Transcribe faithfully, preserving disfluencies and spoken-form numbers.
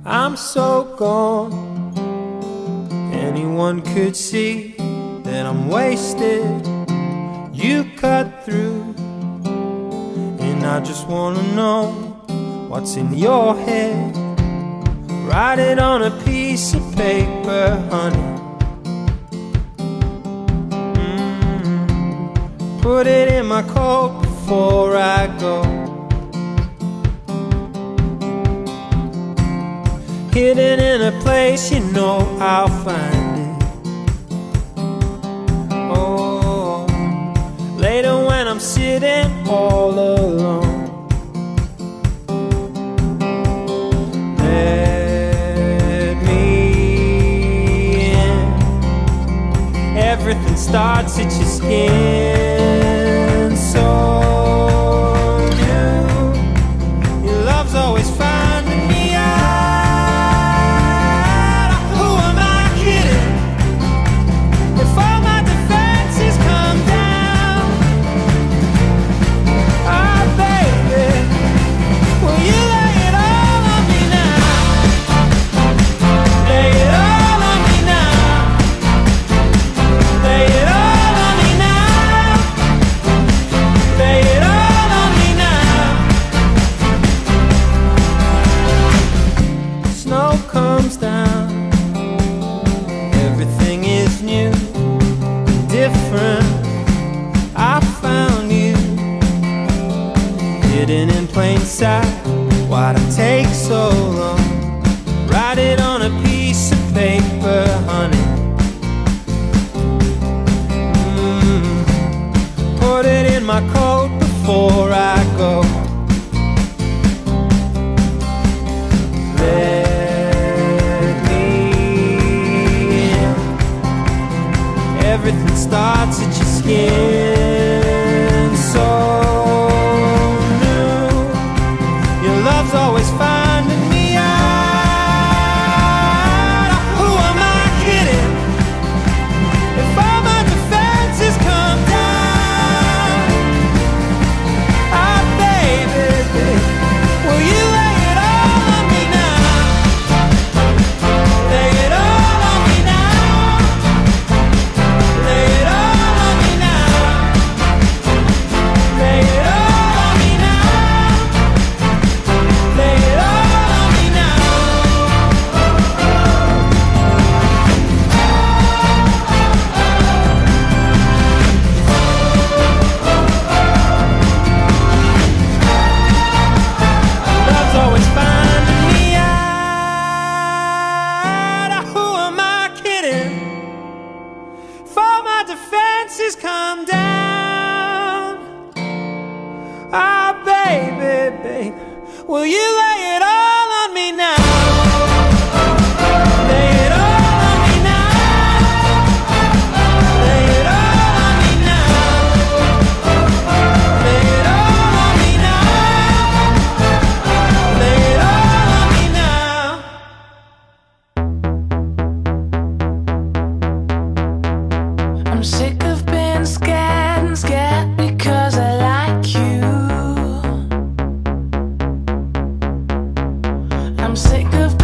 I'm so gone. Anyone could see that I'm wasted. You cut through, and I just wanna know what's in your head. Write it on a piece of paper, honey. mm. Put it in my coat before I go. Hidden in a place you know I'll find it. Oh, later when I'm sitting all alone, let me in. Everything starts at your skin. So new, your love's always finding me out. Who am I kidding? If all my defenses come down, ah, baby, will you lay it all on me now? Lay it all on me now. Lay it all on me now. Lay it all on me now. Snow comes down, everything is new, different. I found you, hidden in plain sight. Why'd I take so long? Write it on a piece of paper, honey. mm. Put it in my coat before I go. Let me in. Everything starts at your skin. So new, your love's always finding me out. Who am I kidding? If all my defenses come down, ah, baby, will you lay it all on me now? Lay it all on me now. Lay it all on me now. Lay it all on me now. Lay it all on me now. Love's always finding me out. Who am I kidding? If all my defenses come down, ah, baby, baby, will you lay it all on me now? Lay it all on me now. Lay it all on me now. Lay it all on me now. Lay it all on me now. I'm sick of being scared and scared because I like you. I'm sick of